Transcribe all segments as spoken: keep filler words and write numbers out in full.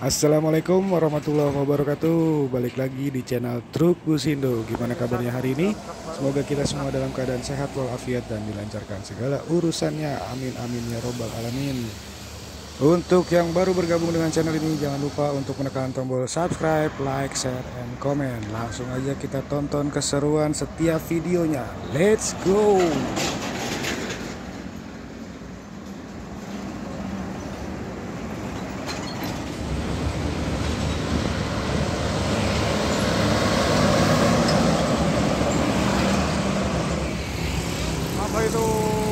Assalamualaikum warahmatullahi wabarakatuh. Balik lagi di channel Truk Busindo. Gimana kabarnya hari ini? Semoga kita semua dalam keadaan sehat walafiat dan dilancarkan segala urusannya. Amin amin ya robbal alamin. Untuk yang baru bergabung dengan channel ini, jangan lupa untuk menekan tombol subscribe, like, share, and comment. Langsung aja kita tonton keseruan setiap videonya. Let's go. Apa itu?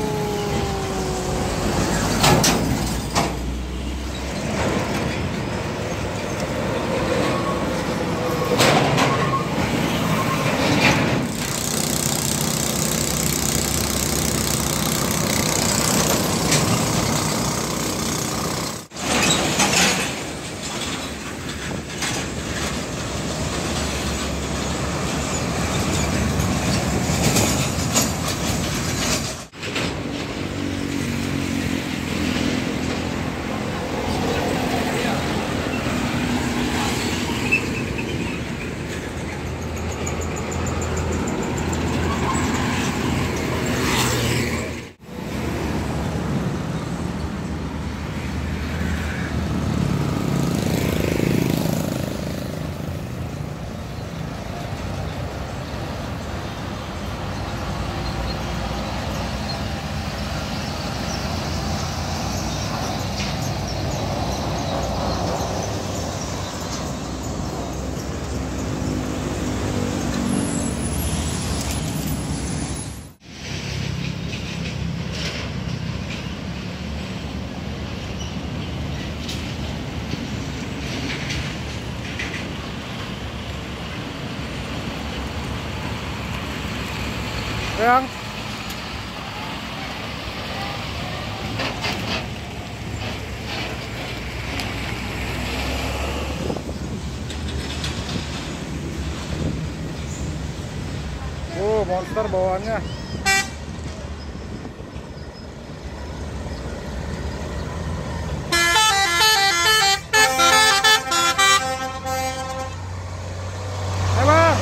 Yang Oh, monster bawaannya. Eh, Bang.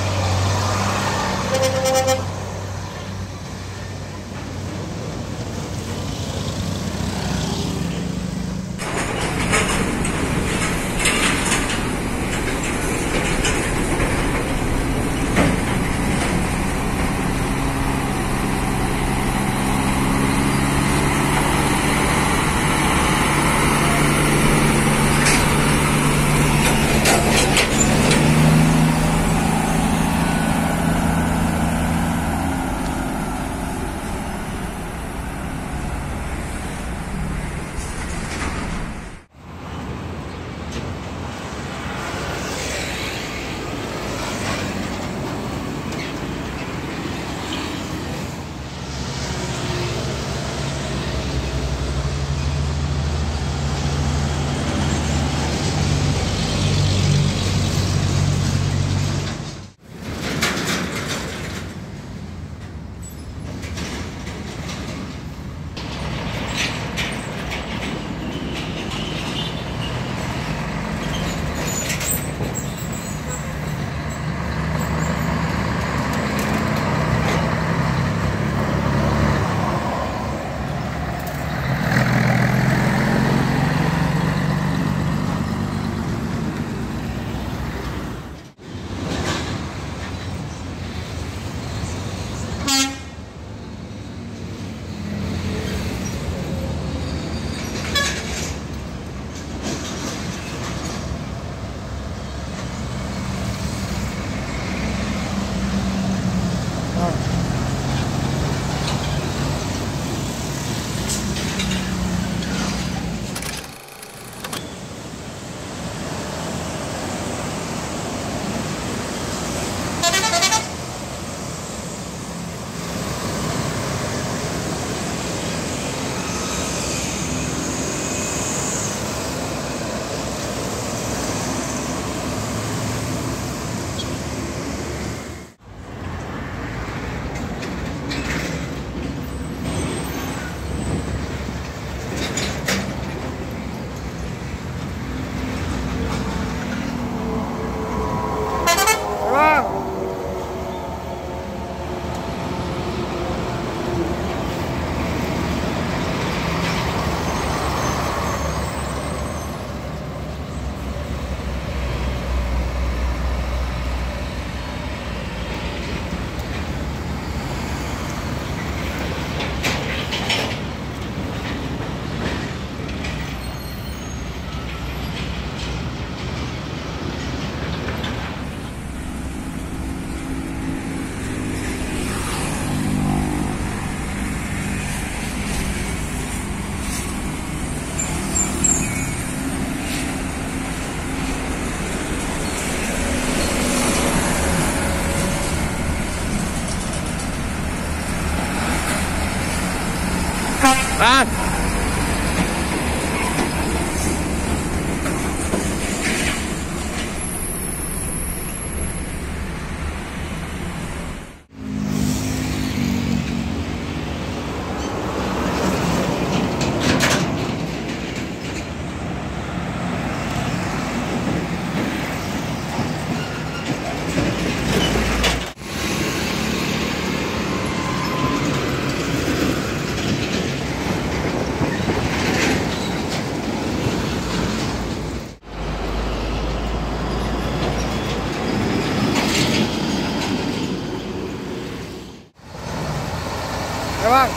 Bang. Ya bang.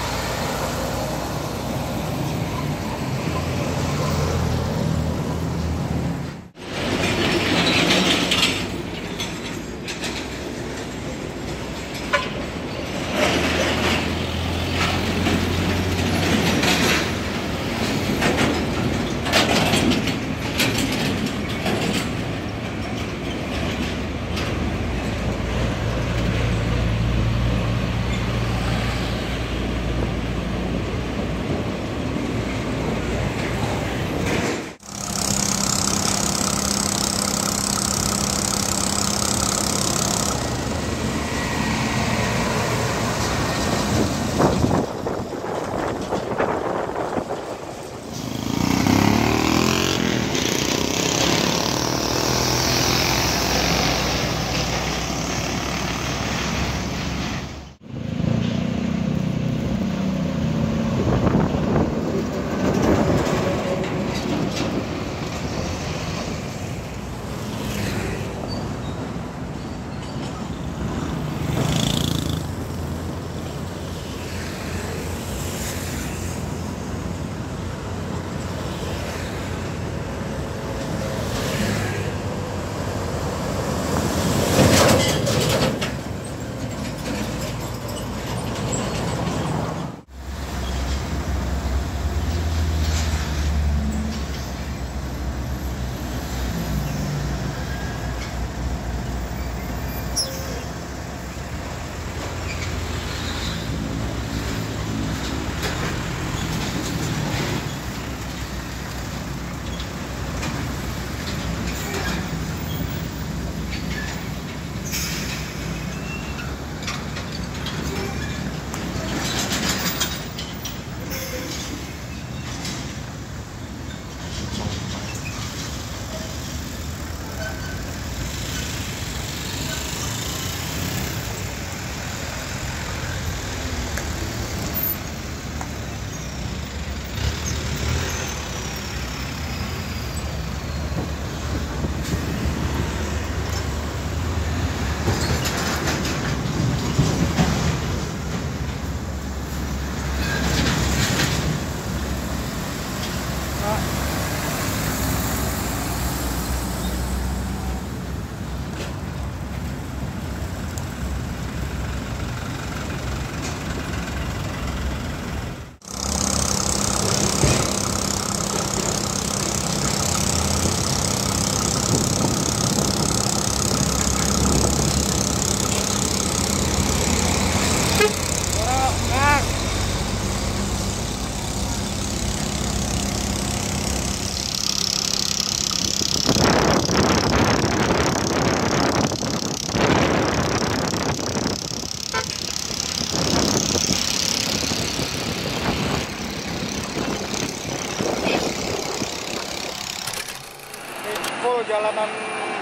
Jalanan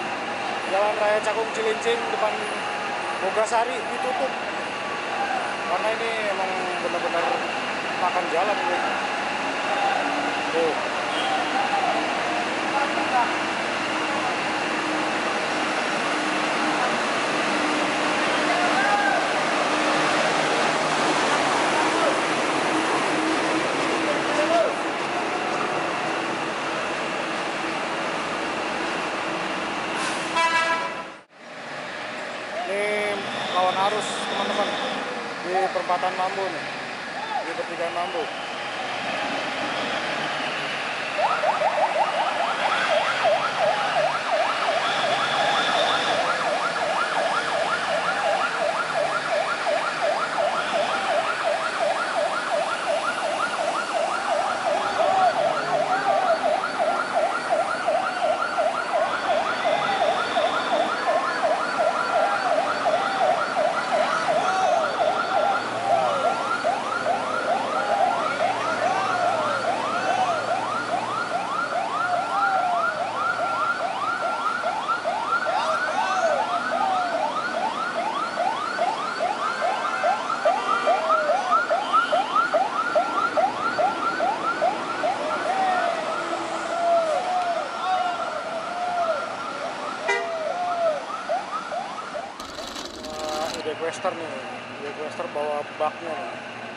Jalan Raya Cakung Cilincing depan Bogasari ditutup karena ini emang benar-benar makan jalan ini. Tuh. Lawan arus teman-teman di perempatan Mambo nih, di pertigaan Mambo. Quester nih, Buick Quester bawa baknya nih.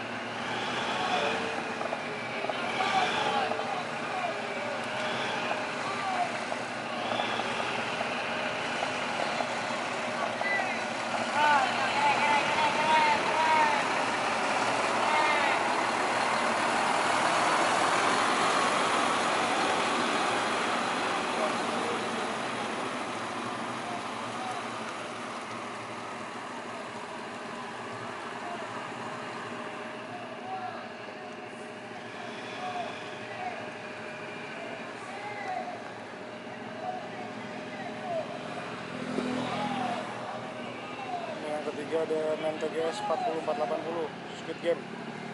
Ketiga ada Main T G S empat puluh empat delapan puluh Squid Game.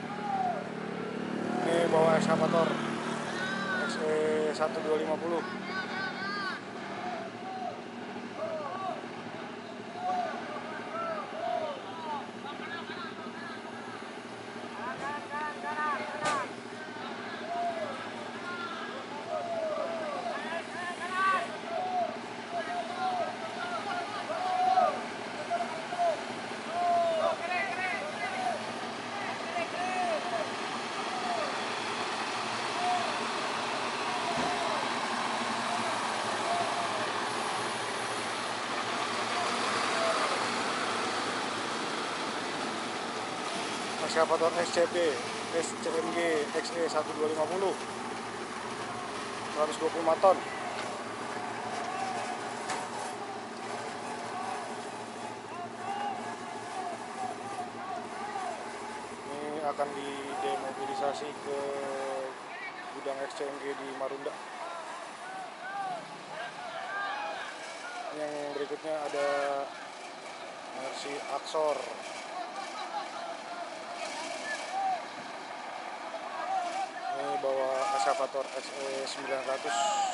Ini bawa eskavator X E satu dua lima nol. Eskavator S C P S C M G X E satu dua lima nol seratus dua puluh lima ton. Ini akan didemobilisasi ke gudang X C M G di Marunda. Yang berikutnya ada Mercy Axor. Ini bawa eskavator X E sembilan ratus.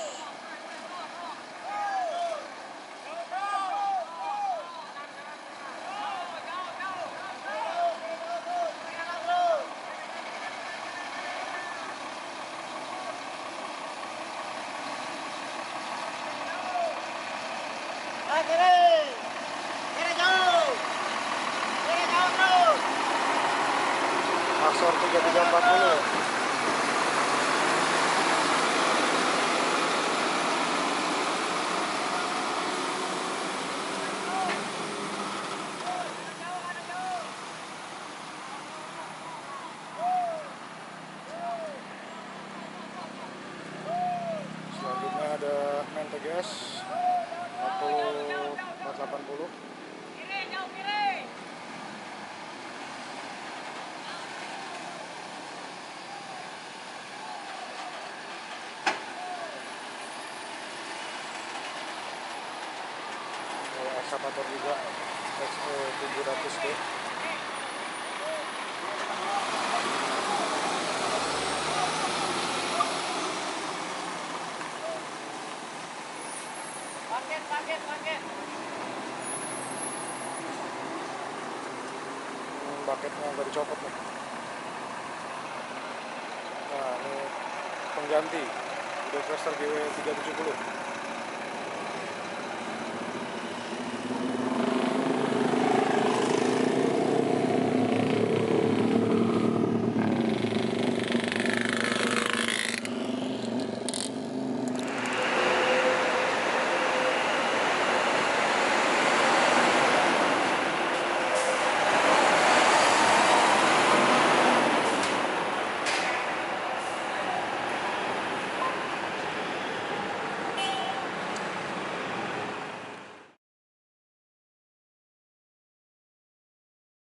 Axor tiga tiga empat nol. Selanjutnya ada Main T G S empat puluh empat delapan nol. Eskavator juga X E tujuh ratus D. Paket, paket, paket. Hmm, baketnya nggak dicopot nih. Nah, ini pengganti Buick Quester G W tiga tujuh nol.